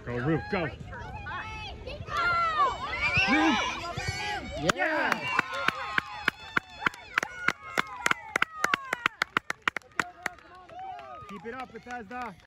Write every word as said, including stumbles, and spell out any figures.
Go, Roof, go. Roof. Yeah. Keep it up, Bethesda.